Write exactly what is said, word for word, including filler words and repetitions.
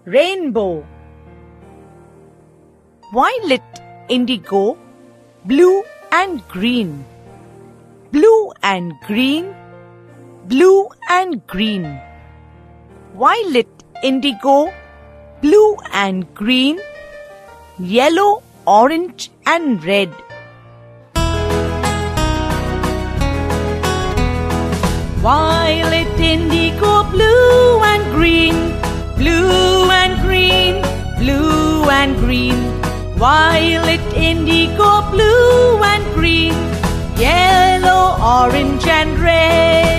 Rainbow. Violet, indigo, blue and green. Blue and green, blue and green. Violet, indigo, blue and green, yellow, orange and red. Violet, indigo, blue and green, blue and green, blue and green. Violet, indigo, blue and green, yellow, orange and red.